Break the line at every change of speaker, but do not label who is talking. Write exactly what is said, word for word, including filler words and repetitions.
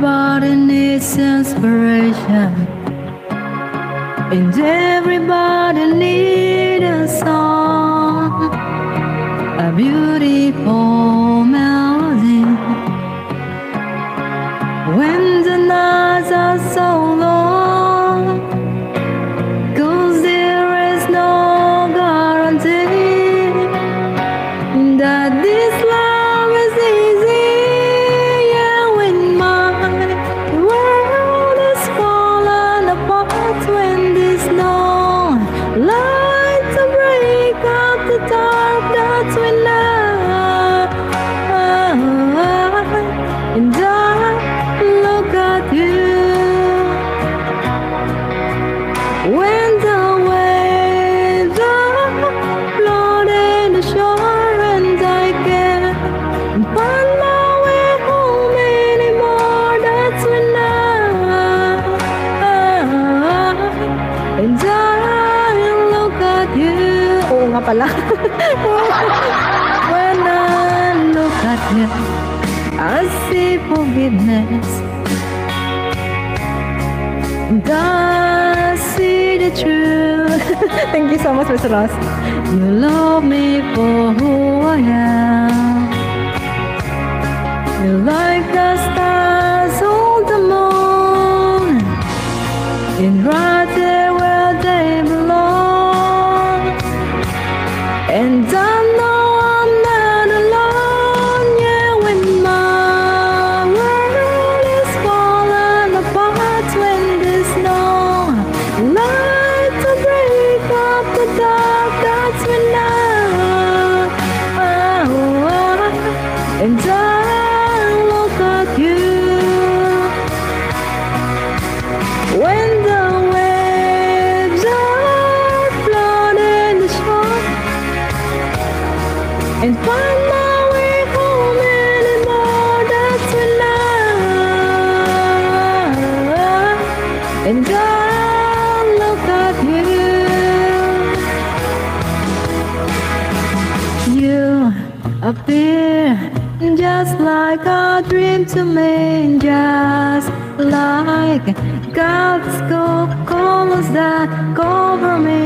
Everybody needs inspiration, and everybody needs a song, a beautiful melody. When the nights are so long, 'cause there is no guarantee that this love is easy. Yeah, when my world is falling apart, when there's no light to break up the dark, that's when I and I look at you. When the waves are floating the shore and I can't find my way home anymore, that's when I and I look at you. Oo nga pala. When I look at you, I see forgiveness, and I see the truth. Thank you so much, Mister Ross. You love me for who I am. You like the stars on the moon, and right there where they belong. And I know I'm not alone. Yeah, when my world is falling apart, when there's no light to break up the dark, that's when I, oh, and I look at you. When the waves are flooding the shore and find my way home anymore, that's when I and I look at you. You appear just like a dream to me, just like God's colors that cover me.